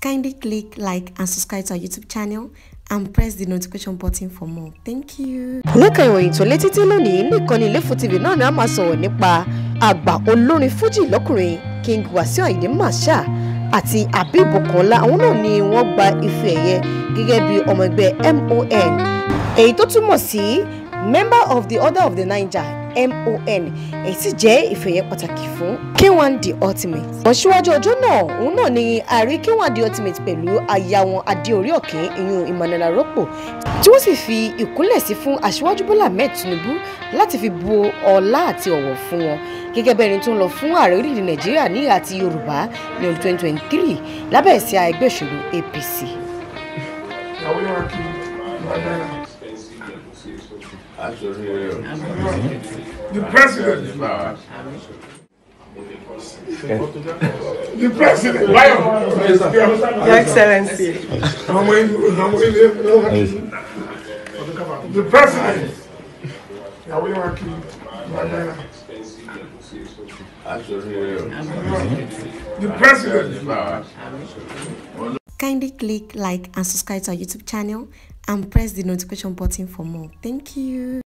Kindly click like and subscribe to our YouTube channel and press the notification button for more. Thank you. Lẹ́ka ìròyìn tó létí tí lónìí nìkànnì Ilefo TV náà ni a máa sọ̀rọ̀ nípa àgbà olórin fújì lọ́kùnrin King Wasiu Ayinde Marshal àti Habib Okanla. Àwọn náà ni wọ́n gba ife ẹ̀yẹ gẹ́gẹ́ bí ọmọ ẹgbẹ́ MON, èyí tó túmọ̀ sí Member of the Order of the Niger MON, èyí sì jẹ́ ife ẹ̀yẹ pàtàkì fún K1 The Ultimate. Wọ́n síwájú ọjọ́ náà òun náà ni àrí K1 The Ultimate pẹ̀lú aya wọn Adé-Orí Ọ̀kín ìyún Emmanuel Arọ́pò, tí wọ́n sì fi ìkúnlẹ̀ sí fún aṣíwájú Bọ́lá Ahmed Tinubu láti fi bu ọlá àti ọ̀wọ̀ fún wọn gẹ́gẹ́ bẹ́ẹ̀ ni tó ń lọ fún ààrẹ orílẹ̀-èdè Nàìjíríà ní àti Yorùbá ní ọdún 2023 lábẹ́ ẹ̀sìn ẹgbẹ́ òṣèlú APC. The president. The president. Your Excellency. The president. The president. Kindly click like and subscribe to our YouTube channel and press the notification button for more. Thank you.